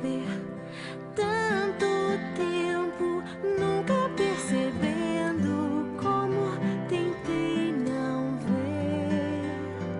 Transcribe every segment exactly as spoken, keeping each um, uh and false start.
perceber tanto tempo, nunca percebendo como tentei não ver.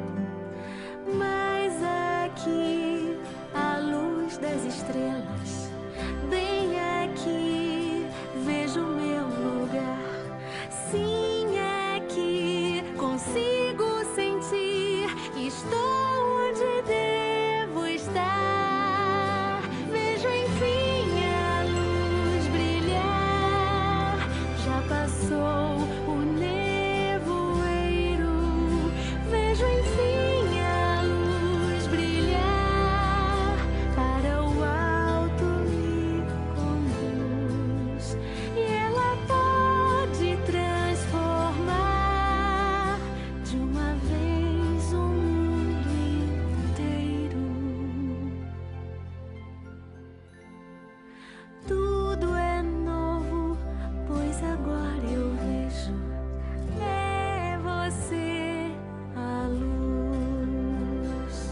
Mas aqui, à luz das estrelas, bem aqui, vejo meu lugar. Sim, aqui consigo sentir que estou onde devo estar. Vejo enfim a luz brilhar. Já passou o nevoeiro. Vejo enfim a luz brilhar. Para o alto me conduz, e ela pode transformar de uma vez o mundo inteiro. Tudo é novo, pois agora eu vejo. É você a luz.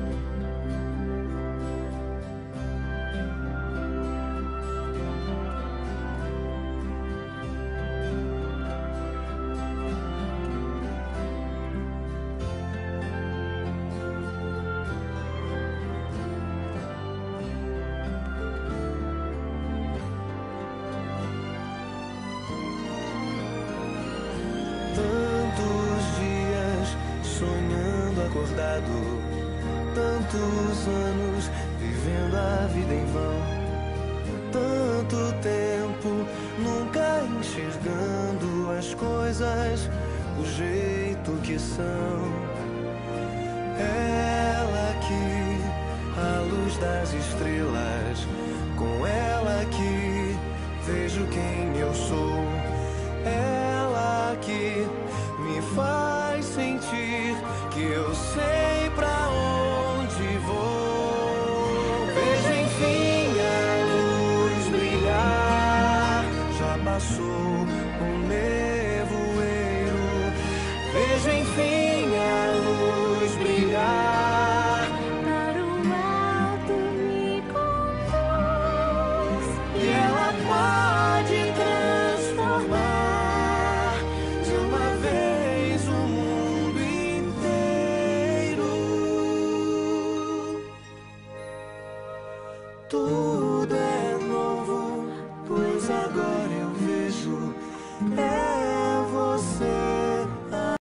Tantos dias sonhando acordado, tantos anos vivendo a vida em vão, tanto tempo nunca enxergando as coisas do jeito que são. Ela aqui, à luz das estrelas, com ela aqui vejo quem eu sou. Ela aqui me faz sentir que eu sei pra onde vou. Vejo enfim a luz brilhar. Já passou o nevoeiro. Vejo enfim a luz brilhar. Para o alto me conduz, E ela pode transformar de uma vez o mundo inteiro. Tudo